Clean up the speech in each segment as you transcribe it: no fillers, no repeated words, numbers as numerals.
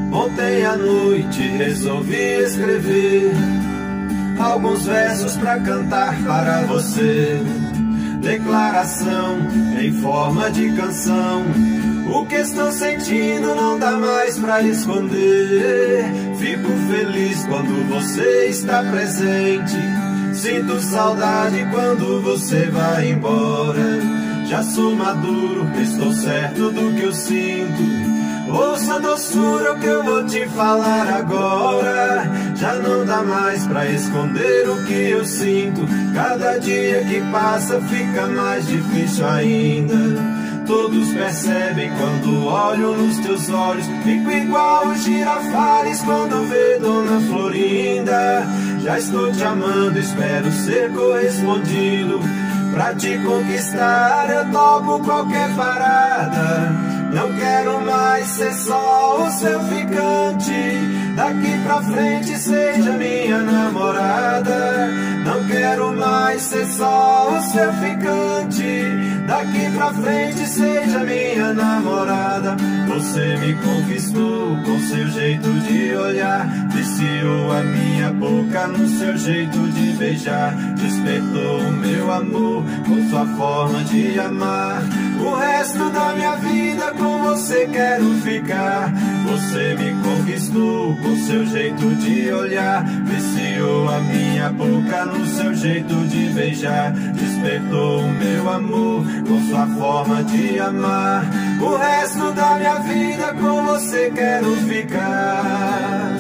Ontem à noite resolvi escrever alguns versos pra cantar para você. Declaração em forma de canção. O que estou sentindo não dá mais pra esconder. Fico feliz quando você está presente. Sinto saudade quando você vai embora. Já sou maduro, estou certo do que eu sinto. Ouça a doçura o que eu vou te falar agora. Já não dá mais pra esconder o que eu sinto. Cada dia que passa fica mais difícil ainda. Todos percebem quando olho nos teus olhos. Fico igual os girafales quando vê Dona Florinda. Já estou te amando, espero ser correspondido. Pra te conquistar eu topo qualquer parada. Não quero mais ser só o seu ficante. Daqui pra frente seja minha namorada. Não quero mais ser só o seu ficante. Daqui pra frente seja minha namorada. Você me conquistou com seu jeito de olhar. Viciou a minha boca no seu jeito de beijar. Despertou o meu amor com sua forma de amar. O resto da minha vida com você quero ficar. Você me conquistou com seu jeito de olhar. Viciou a minha boca no seu jeito de beijar. Despertou o meu amor com sua forma de amar. O resto da minha vida com você quero ficar.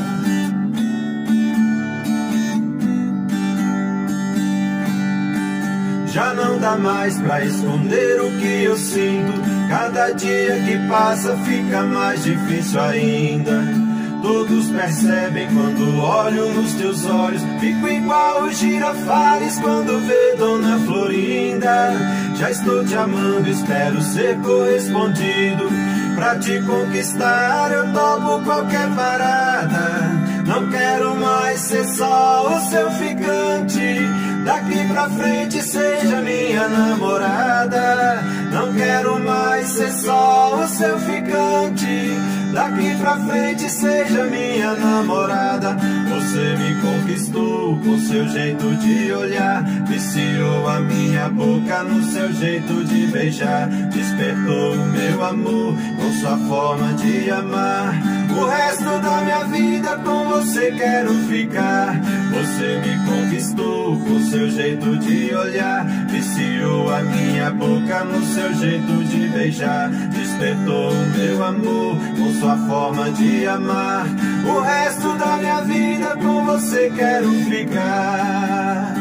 Já não dá mais pra esconder o que eu sinto. Cada dia que passa fica mais difícil ainda. Todos percebem quando olho nos teus olhos. Fico igual os girafales quando vê Dona Florinda. Já estou te amando, espero ser correspondido. Pra te conquistar eu topo qualquer parada. Não quero mais ser só o seu ficante. Daqui pra frente seja minha namorada. Não quero mais ser só o seu ficante. Daqui pra frente seja minha namorada. Você me conquistou com seu jeito de olhar. Viciou a minha boca no seu jeito de beijar. Despertou o meu amor com sua forma de amar. O resto da minha vida com você quero ficar. Você me conquistou com seu jeito de olhar. Viciou a minha boca no seu jeito de beijar. Despertou o meu amor com sua forma de amar. O resto da minha vida com você quero ficar.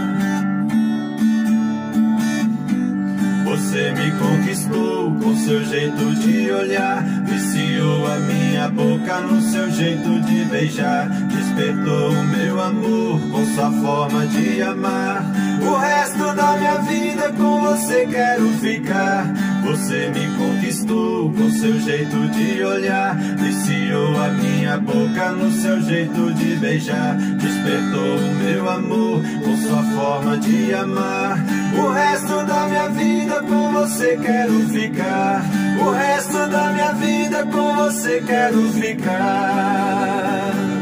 Você me conquistou com seu jeito de olhar. Viciou a minha boca no seu jeito de beijar. Despertou o meu amor com sua forma de amar. O resto da minha vida com você quero ficar. Você me conquistou com seu jeito de olhar. Viciou a minha boca no seu jeito de beijar. Despertou o meu amor com sua forma de amar. O resto da minha vida com você quero ficar. O resto da minha vida com você quero ficar.